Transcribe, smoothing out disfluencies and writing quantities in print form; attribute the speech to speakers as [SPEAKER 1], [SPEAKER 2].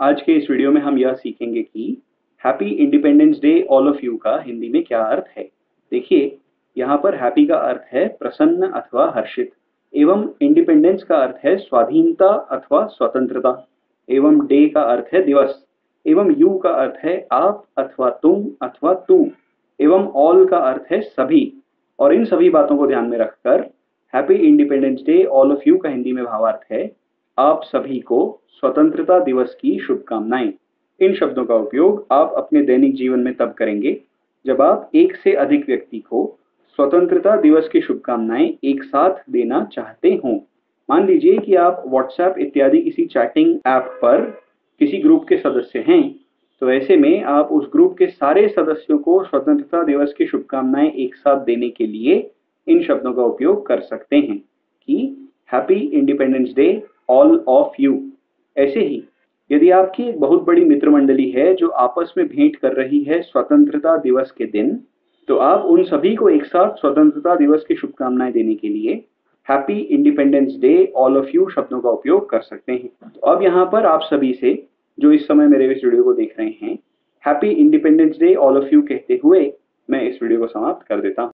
[SPEAKER 1] आज के इस वीडियो में हम यह सीखेंगे कि happy independence day all of you का हिंदी में क्या अर्थ है। देखिए, यहाँ पर हैप्पी का अर्थ है प्रसन्न अथवा हर्षित, एवं इंडिपेंडेंस का अर्थ है स्वाधीनता अथवा स्वतंत्रता, एवं डे का अर्थ है दिवस, एवं यू का अर्थ है आप अथवा तुम अथवा तू, एवं ऑल का अर्थ है सभी। और इन सभी बातों को ध्यान में रखकर happy independence day all of you का हिंदी में भावार्थ है आप सभी को स्वतंत्रता दिवस की शुभकामनाएं। इन शब्दों का उपयोग आप अपने दैनिक जीवन में तब करेंगे जब आप एक से अधिक व्यक्ति को स्वतंत्रता दिवस की शुभकामनाएं एक साथ देना चाहते हों। मान लीजिए कि आप व्हाट्सएप इत्यादि किसी चैटिंग ऐप पर किसी ग्रुप के सदस्य हैं, तो ऐसे में आप उस ग्रुप के सारे सदस्यों को स्वतंत्रता दिवस की शुभकामनाएं एक साथ देने के लिए इन शब्दों का उपयोग कर सकते हैं कि happy independence day all of you. ऐसे ही यदि आपकी एक बहुत बड़ी मित्र मंडली है जो आपस में भेंट कर रही है स्वतंत्रता दिवस के दिन, तो आप उन सभी को एक साथ स्वतंत्रता दिवस की शुभकामनाएं देने के लिए happy independence day all of you शब्दों का उपयोग कर सकते हैं। तो अब यहाँ पर आप सभी से जो इस समय मेरे इस वीडियो को देख रहे हैं, happy independence day all of you कहते हुए मैं इस वीडियो को समाप्त कर देता हूँ।